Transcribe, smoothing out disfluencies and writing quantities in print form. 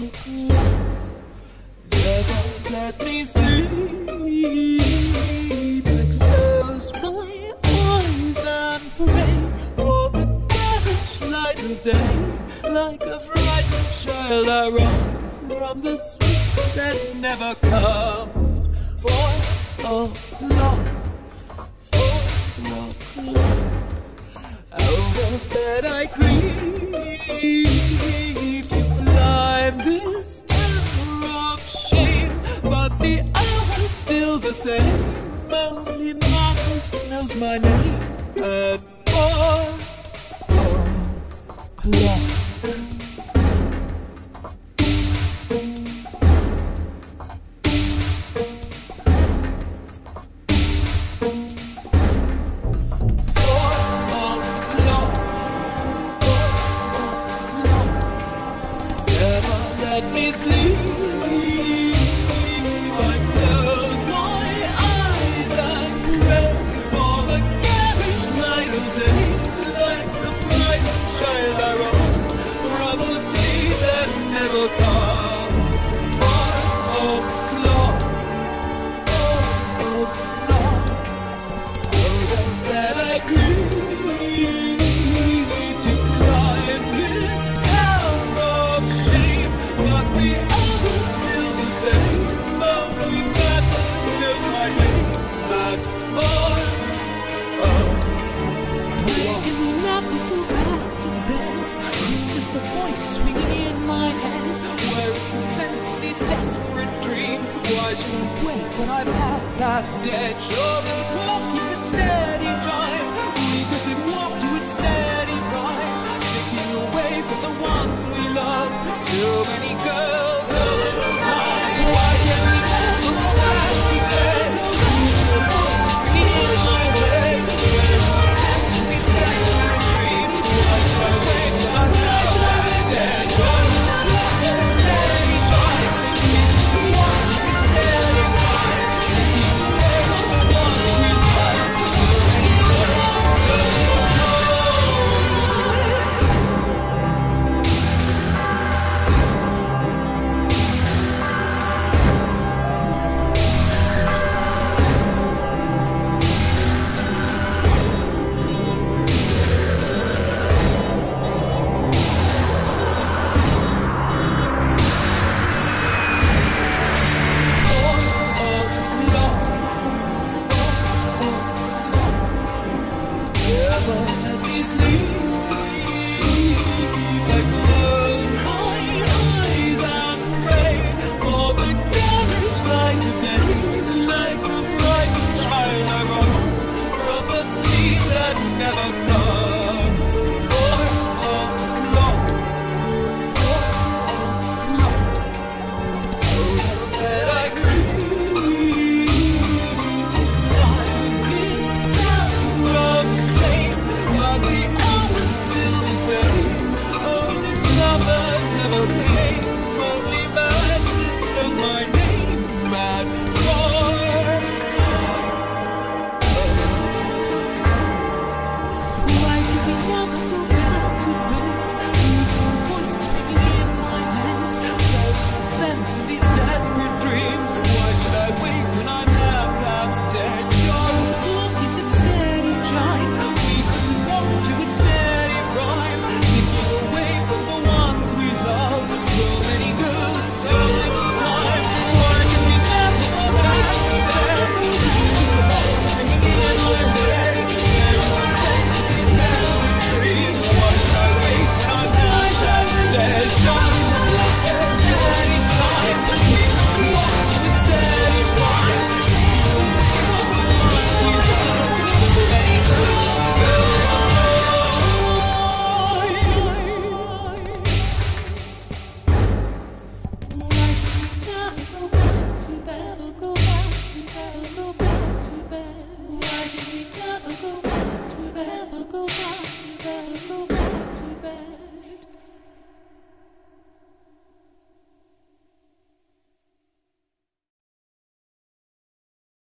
Never let me sleep. I close my eyes and pray for the garish light of day. Like a frightened child I run from the sleep that never comes. 4 o'clock, 4 o'clock. Over bed I creep to climb this tower of shame, but the hour's still the same. Only Marcus knows my name. At 4 o'clock. Let me sleep. I close my eyes and pray for the garish light of day. Like a bright child I run from the sleep that never comes. 4 o'clock, 4 o'clock. Over that I creep to climb this tower of shame. But the hour's still the same. Only madness knows my name. At 4 Waking me never go back to bed. Whose is the voice ringing in my head? Where is the sense of these desperate dreams? Why should I wake when I'm half past dead? Sure as the clock keeps its steady chime, weak as it walked to its steady rhyme, ticking away from the ones we love. So many girls, so little time. Why can't we never go back to bed? Who's the voice ringing in my head? Where is the sense of these desperate dreams? Why should I wake when I'm half past dead? Sure as the clock keeps its steady chime, weak as it walked to its steady rhyme, ticking away from the ones we love. So many girls, so little time. Never let me sleep. I close my eyes and pray for the garish light of day. Like a bright child I run from the sleep that never comes. 4 o'clock, 4 o'clock. Over bed I creep to climb this tower of shame. But the hour's still the same. Oh, this love that never came. Only madness knows my name. Mad boy. Why can we never go back to bed? Whose is the voice ringing in my head? Where is the sense in these desperate dreams? Why should I wake when I'm half past dead? Sure as the clock keeps its steady chime, weak as it walked to its steady rhyme, ticking away from the ones we love. So many girls, so little time. Why can we never go back to bed? Who's the voice ringing in my head? Where is the sense in these desperate dreams? Why should I wake when I'm half past dead? Sure as the clock keeps its steady chime, weak as it walked to its steady rhyme, ticking away from the ones we love. So many girls, so Go back to bed. Why can we never go back to bed?